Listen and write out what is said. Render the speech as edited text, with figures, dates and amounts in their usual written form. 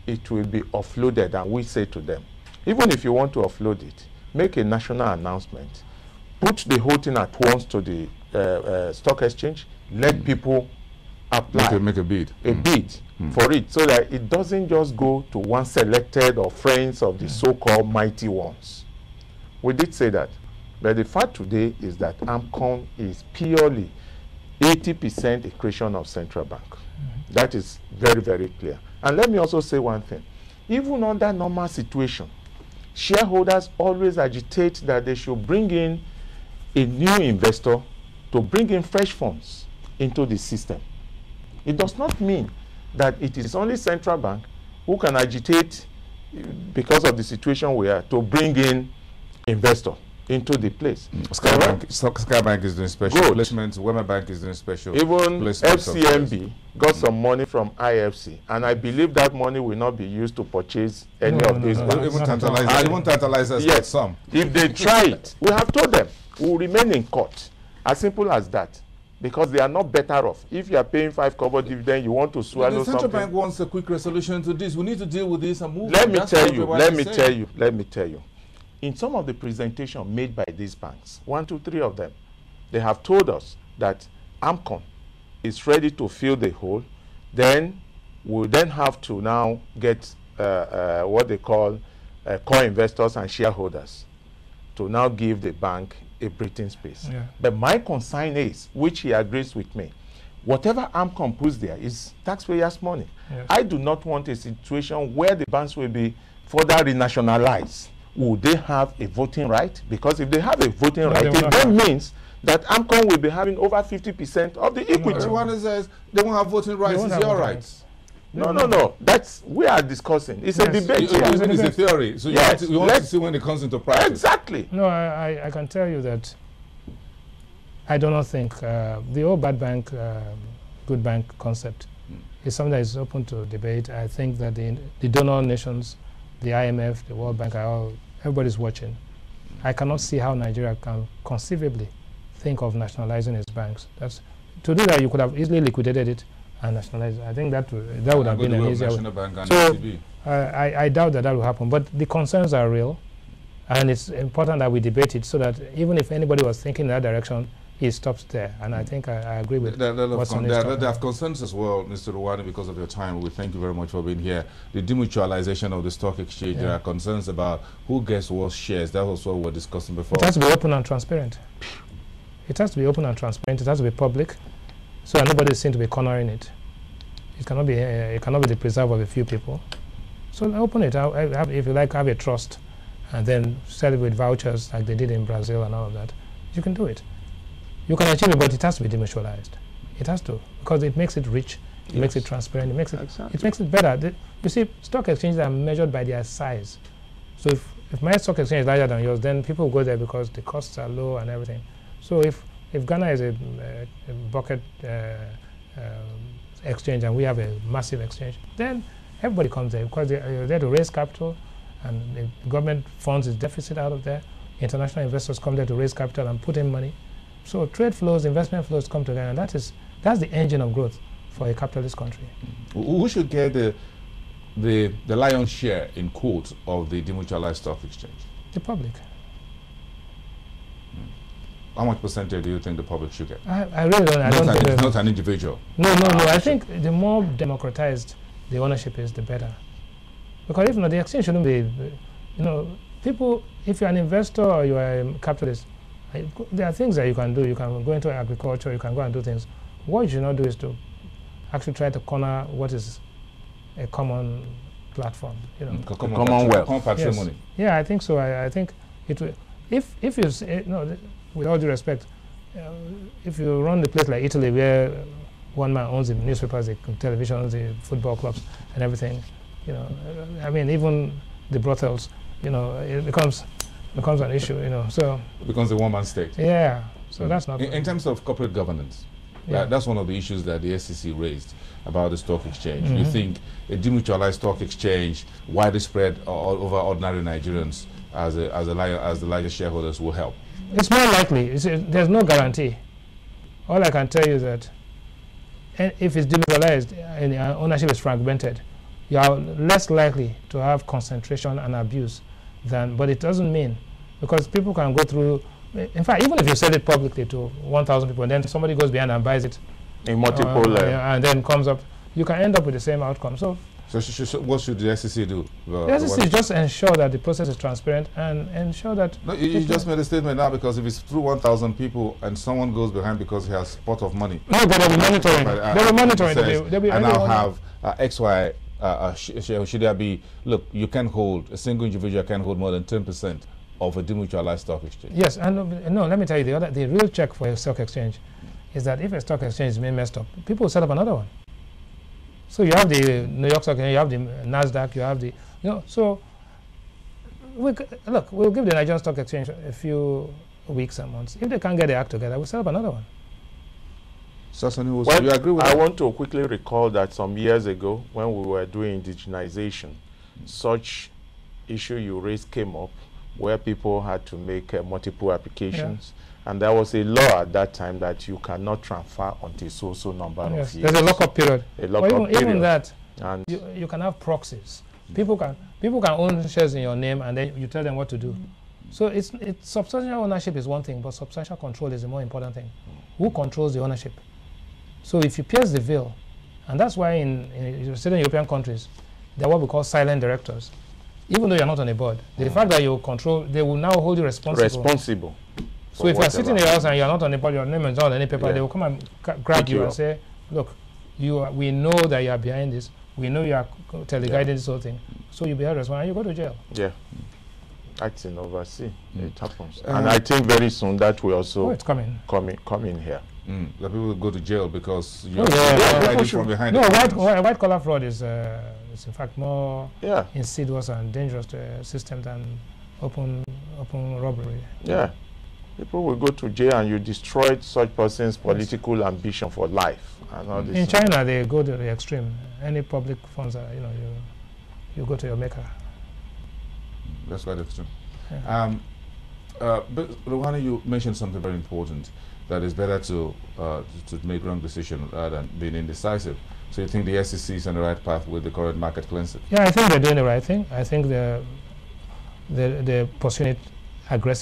it will be offloaded, and we say to them, even if you want to offload it, make a national announcement, put the whole thing at once to the stock exchange, let people apply. Make a bid. For it, so that it doesn't just go to one selected or friends of the so-called mighty ones. We did say that. But the fact today is that AMCON is purely 80% a creation of central bank. That is very, very clear. And let me also say one thing. Even under normal situation, shareholders always agitate that they should bring in a new investor to bring in fresh funds into the system. It does not mean that it is only central bank who can agitate, because of the situation we are, to bring in investor into the place. Sky Bank is doing special placements. Wema Bank is doing special. Even FCMB got some money from IFC, and I believe that money will not be used to purchase any of these banks. Even tantalizers. Yes, some. If they try it, we have told them we will remain in court. As simple as that. Because they are not better off. If you are paying 5 kobo dividend, you want to swallow something. The central bank wants a quick resolution to this. We need to deal with this and move. Let me tell you. In some of the presentations made by these banks, 1, 2, 3 of them, they have told us that AMCON is ready to fill the hole. Then we'll then have to now get what they call core investors and shareholders to now give the bank a breathing space. But my concern is, which he agrees with me, whatever AMCON puts there is taxpayers' money. I do not want a situation where the banks will be further renationalized. Would they have a voting right? Because if they have a voting right, it then means that AMCON will be having over 50% of the equity. Everyone says they won't have voting rights. It's your rights. No. That's we are discussing. It's a debate. It's a theory. So you want to see when it comes into practice. Exactly. No, I can tell you that I do not think the old bad bank, good bank concept is something that is open to debate. I think that the donor nations, the IMF, the World Bank, everybody's watching. I cannot see how Nigeria can conceivably think of nationalizing its banks. To do that, you could have easily liquidated it and nationalize it. I think that would have been an easier way. So I doubt that will happen. But the concerns are real, and it's important that we debate it so that even if anybody was thinking in that direction, it stops there. And I think I agree with what's on this. There are concerns as well, Mr. Rwani, because of your time. We thank you very much for being here. The demutualization of the stock exchange, there are concerns about who gets what shares. That was what we were discussing before. It has to be open and transparent. It has to be open and transparent. It has to be public, so that nobody is seen to be cornering it. It cannot be the preserve of a few people. So open it. If you like, have a trust, and then sell it with vouchers like they did in Brazil and all of that. You can do it. You can achieve it, but it has to be demutualized. It has to, because it makes it rich, it makes it transparent, it makes it better. You see, stock exchanges are measured by their size. So if my stock exchange is larger than yours, then people go there because the costs are low and everything. So if Ghana is a bucket exchange and we have a massive exchange, then everybody comes there because they're there to raise capital, and the government funds its deficit out of there. International investors come there to raise capital and put in money. So trade flows, investment flows come together, and that's the engine of growth for a capitalist country. Who should get the lion's share, in quotes, of the demutualized stock exchange? The public. How much percentage do you think the public should get? I really don't. Not an individual. No. I think the more democratized the ownership is, the better. Because if not, the exchange shouldn't be. People. If you're an investor or you are a capitalist, there are things that you can do. You can go into agriculture. You can go and do things. What you should not do is to actually try to corner what is a common platform. Common patrimony. Yes. Yeah, I think so. I think it will. If you say, with all due respect, if you run the place like Italy, where one man owns the newspapers, the televisions, the football clubs, and everything, I mean, even the brothels, it becomes an issue, So it becomes a one-man state. Yeah. So that's not. In terms of corporate governance, that's one of the issues that the SEC raised about the stock exchange. You think a demutualized stock exchange, widespread over ordinary Nigerians as the largest shareholders will help? It's more likely. There's no guarantee. All I can tell you is that if it's demutualized and ownership is fragmented, you are less likely to have concentration and abuse than, but it doesn't mean, because people can go through, in fact, even if you sell it publicly to 1,000 people, and then somebody goes behind and buys it in multiple and then comes up, you can end up with the same outcome. So what should the SEC do? The SEC just ensure that the process is transparent and ensure that... No, you just made a statement now, because if it's through 1,000 people and someone goes behind because he has a pot of money... No, but they'll be monitoring. They'll be monitoring. They'll be and I'll have XY, should there be... Look, you can hold, a single individual can hold more than 10% of a demutualized stock exchange. Yes, and no, let me tell you, the real check for a stock exchange is that if a stock exchange is being messed up, people will set up another one. So you have the New York Stock Exchange, you have the NASDAQ, you have the, so look, we'll give the Nigerian Stock Exchange a few weeks and months. If they can't get their act together, we'll set up another one. Well, you agree with I that? want to quickly recall that some years ago, when we were doing indigenization, such issue you raised came up where people had to make multiple applications. Yeah. And there was a law at that time that you cannot transfer until so number of years. There's a lock-up period. A lock-up period. Even that, and you can have proxies. People can own shares in your name, and then you tell them what to do. So it's substantial ownership is one thing, but substantial control is the more important thing. Who controls the ownership? So if you pierce the veil, and that's why in certain European countries, there are what we call silent directors. Even though you're not on a board, the fact that you control, they will now hold you responsible. So if you're sitting in your house and you're not on the board, your name is not on any paper, they will come and grab you and say, look, we know that you are behind this. We know you are teleguiding this whole thing. So you'll be held responsible and you go to jail. Yeah. That's in overseas. It happens. And I think very soon that will also it's coming here. The people will go to jail because you're from behind. No, white collar fraud is in fact more insidious and dangerous to a system than open robbery. Yeah. People will go to jail and you destroyed such person's political ambition for life. And all this in China, they go to the extreme. Any public funds, you go to your maker. That's quite extreme. Yeah. But Rouhani, you mentioned something very important, that it's better to make wrong decisions rather than being indecisive. So you think the SEC is on the right path with the current market cleansing? Yeah, I think they're doing the right thing. I think they're pursuing it aggressively.